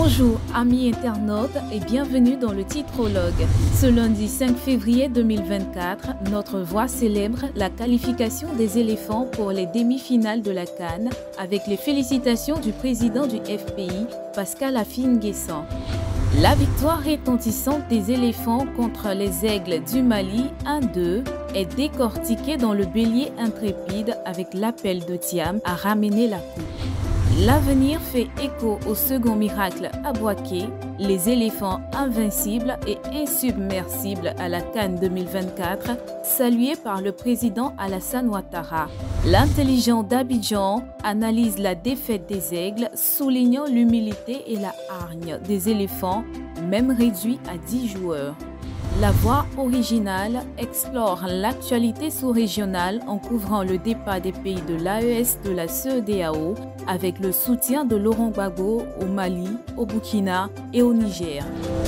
Bonjour amis internautes et bienvenue dans le titrologue. Ce lundi 5 février 2024, notre voix célèbre la qualification des éléphants pour les demi-finales de la CAN avec les félicitations du président du FPI, Pascal Affi-N'Guessan. La victoire retentissante des éléphants contre les aigles du Mali 1-2 est décortiquée dans le bélier intrépide avec l'appel de Thiam à ramener la coupe. L'avenir fait écho au second miracle à Bouaké, les éléphants invincibles et insubmersibles à la CAN 2024, salués par le président Alassane Ouattara. L'intelligent d'Abidjan analyse la défaite des aigles, soulignant l'humilité et la hargne des éléphants, même réduits à 10 joueurs. La voix originale explore l'actualité sous-régionale en couvrant le départ des pays de l'AES de la CEDEAO avec le soutien de Laurent Gbagbo au Mali, au Burkina et au Niger.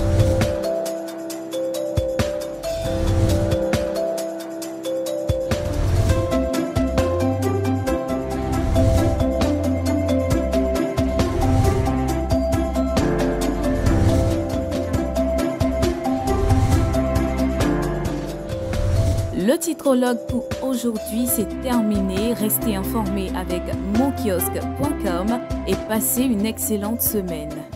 Le titrologue pour aujourd'hui c'est terminé. Restez informés avec monkiosque.com et passez une excellente semaine.